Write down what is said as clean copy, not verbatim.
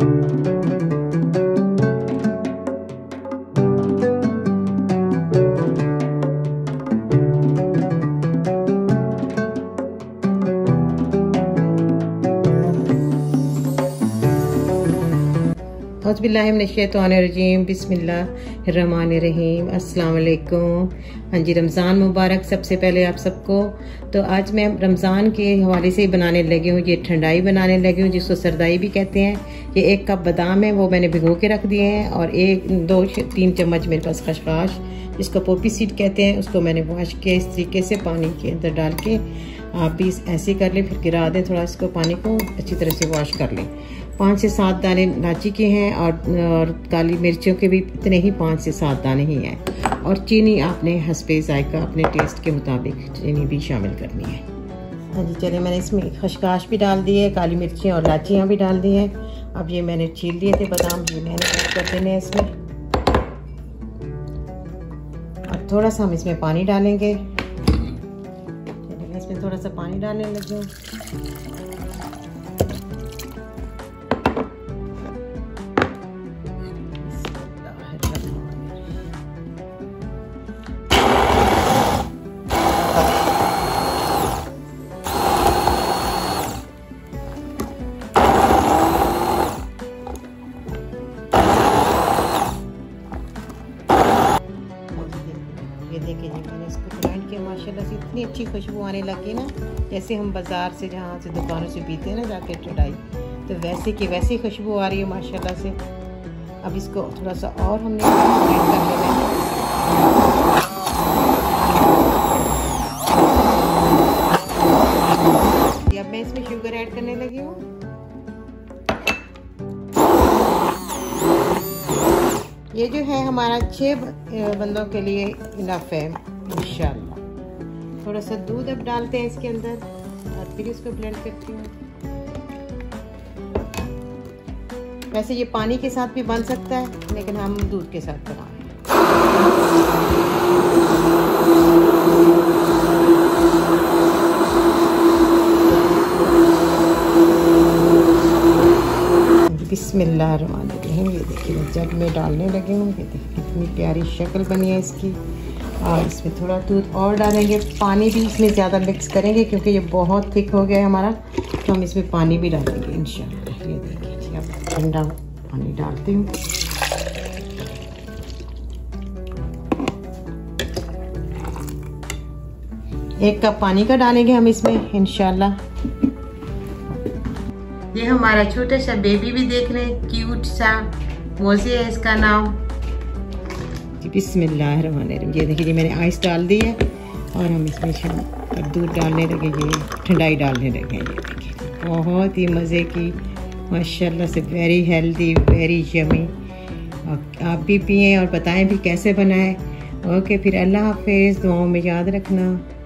औज़ुबिल्लाहिमिनश्शैतानिर्रजीम बिस्मिल्लाहिर्रहमानिर्रहीम अस्सलाम वालेकुम। हाँ जी, रमज़ान मुबारक सबसे पहले आप सबको। तो आज मैं रमज़ान के हवाले से बनाने लगी हूँ, ये ठंडाई बनाने लगी हूँ जिसको सरदाई भी कहते हैं। ये 1 कप बादाम है, वो मैंने भिगो के रख दिए हैं, और 1-2-3 चम्मच मेरे पास खसखस जिसको पोपी सीड कहते हैं, उसको मैंने वॉश किया इस तरीके से पानी के अंदर डाल के। आप भी ऐसे कर लें, फिर गिरा दें थोड़ा, इसको पानी को अच्छी तरह से वॉश कर लें। 5 से 7 दाने इलायची के हैं, और काली मिर्चों के भी इतने ही 5 से 7 दाने ही हैं। और चीनी आपने हस्बे जायका अपने टेस्ट के मुताबिक चीनी भी शामिल करनी है। हाँ जी, चलिए मैंने इसमें खसखस भी डाल दी है, काली मिर्चियाँ और इलायचियाँ भी डाल दी हैं। अब ये मैंने छील दिए थे बादाम, ये मैंने ऐड कर देने हैं इसमें। और थोड़ा सा हम इसमें पानी डालेंगे। इसमें थोड़ा सा पानी डालने लगे हूँ। ये देखिए जी, मैंने इसको ग्राइंड किया, माशाल्लाह से इतनी अच्छी खुशबू आने लगी ना, जैसे हम बाज़ार से जहाँ से दुकानों से पीते हैं ना जाके ठंडाई, तो वैसे की वैसी खुशबू आ रही है माशाल्लाह से। अब इसको थोड़ा सा और हमने ग्राइंड कर लेना है। अब मैं इसमें शुगर ऐड करने लगी हूँ। ये जो है हमारा 6 बंदों के लिए इनफ है इंशाल्लाह। थोड़ा सा दूध अब डालते हैं इसके अंदर, और फिर इसको ब्लेंड करती हूँ। वैसे ये पानी के साथ भी बन सकता है, लेकिन हम दूध के साथ बना रहे हैं। बिस्मिल्लाहिर्रहमानिर्रहीम। ये देखिए मैं जग में डालने लगी हूँ। ये देखिए कितनी प्यारी शक्ल बनी है इसकी। और इसमें थोड़ा दूध और डालेंगे, पानी भी इसमें ज़्यादा मिक्स करेंगे क्योंकि ये बहुत थिक हो गया है हमारा, तो हम इसमें पानी भी डालेंगे इंशाल्लाह। ये देखिए जी, अब ठंडा पानी डालती हूँ। एक कप पानी का डालेंगे हम इसमें इंशाल्लाह। ये हमारा छोटा सा बेबी भी देख रहे हैं, क्यूट सा, मोज़े है इसका नाम। बिस्मिल्लाहिर्रहमानिर्रहीम। ये देखिए मैंने आइस डाल दी है, और हम इसमें दूध डालने लगे, ये ठंडाई डालने लगे। ये देखिए बहुत ही मज़े की, माशाल्लाह से वेरी हेल्दी, वेरी यमी। आप भी पिएं और बताएं भी कैसे बनाएं। ओके, फिर अल्लाह हाफिज़, दुआओं में याद रखना।